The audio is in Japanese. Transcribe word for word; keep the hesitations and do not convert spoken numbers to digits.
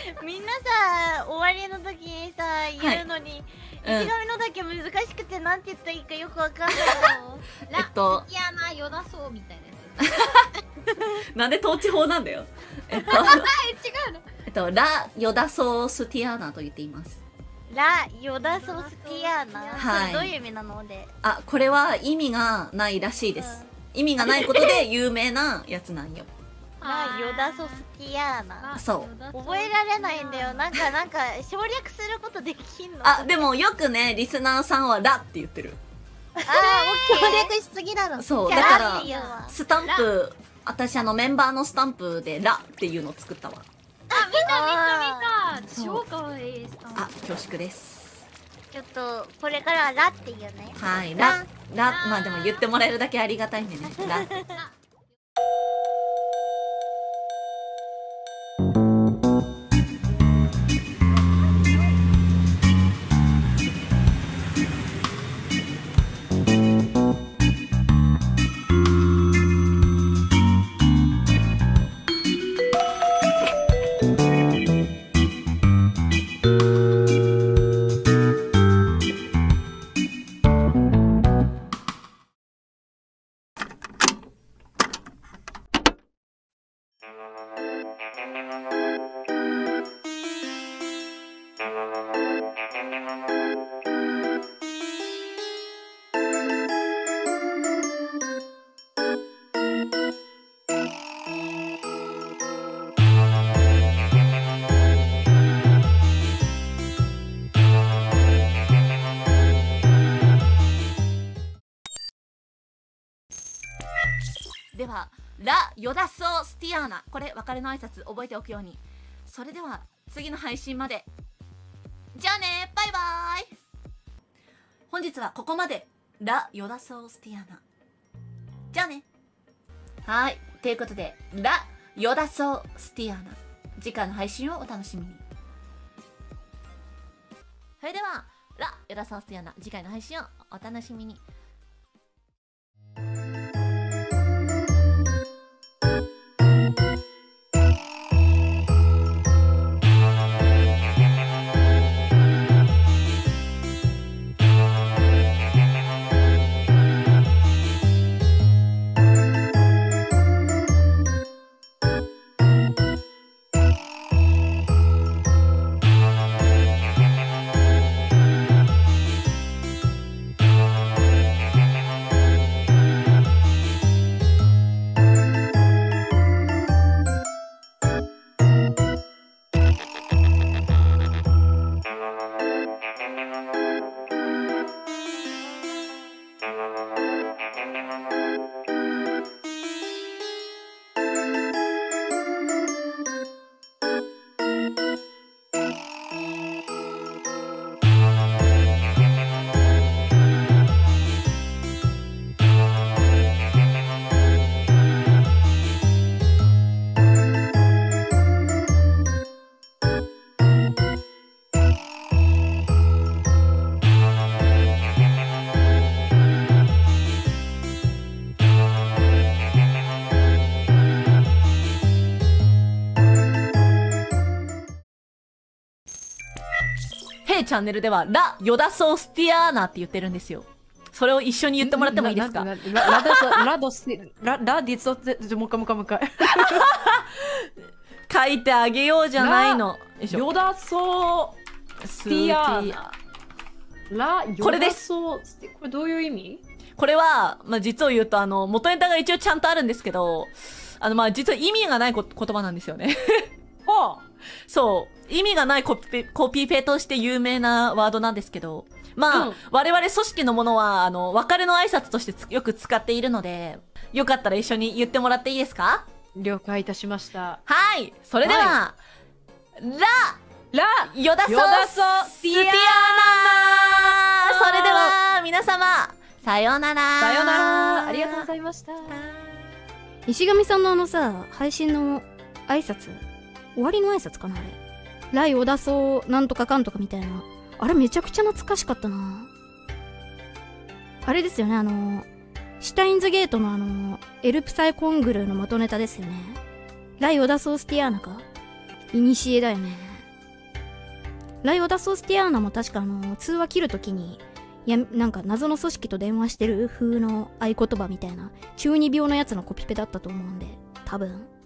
みんなさ、終わりの時にさ、言うのに、 うん石神のだけ難しくてなんて言ったらいいかよくわかんないよ。 えっといやな、よだそうみたいなやなんで統治法なんだよ。えっとつ。え、違うの？ えっとラ・ヨダソースティアーナと言っています。 ラ・ヨダソスティアーナ、 はいそれどういう意味なので。 あ、これは意味がないらしいです。意味がないことで有名なやつなんよ。 ラ・ヨダソスティアーナ。 そう覚えられないんだよ。なんか、なんか、省略することできんの？ あ、でもよくね、リスナーさんはラって言ってる。 あー、 省オッケー。 略しすぎだろ。 そう、 じだかゃあラって言うら、 わ。 スタンプ、私あのメンバーのスタンプでラっていうのを作ったわ。 あ、見た見あた見た。超かわいいスタンプ。 あ、恐縮です。 ちょっと、これからはラって言うね。 はい、ラ、ラ、まあでも言ってもらえるだけありがたいんでね。ラ。では、ラ・ヨダソースティアーナ。これ、別れの挨拶覚えておくように。それでは、次の配信まで。じゃあね、バイバーイ。本日はここまで。ラ・ヨダソースティアーナ。じゃあね。はい。ということで、ラ・ヨダソースティアーナ。次回の配信をお楽しみに。それでは、ラ・ヨダソースティアーナ。次回の配信をお楽しみに。チャンネルではラ・ヨダソースティアーナって言ってるんですよ。それを一緒に言ってもらってもいいですか？ ララドソラドスララディソってもう一回もう一回もう一回書いてあげようじゃないの。 ヨダソスティアーナ。ラヨダソこれです。 これどういう意味？ これは、まあ、実を言うとあの元ネタが一応ちゃんとあるんですけど、あのまあ実は意味がないこ言葉なんですよね。 はあ、 そう意味がないコピコピペとして有名なワードなんですけど、まあ、うん、我々組織のものはあの別れの挨拶としてよく使っているので、よかったら一緒に言ってもらっていいですか？ 了解いたしました。 はい、それでは、はい、ララヨダソスティアーナ。それでは皆様さようなら。 さようなら。ありがとうございました。 石上さんのあのさ、配信の挨拶、終わりの挨拶かなあれ。ライオダソなんとかかんとかみたいな。あれめちゃくちゃ懐かしかったな。あれですよね、あの、シュタインズゲートのあの、エルプサイコングルーの元ネタですよね。ライオダソスティアーナか？イニシエだよね。 ライオダソスティアーナも確かあの通話切るときにやなんか謎の組織と電話してる風の合言葉みたいな中二病のやつのコピペだったと思うんで多分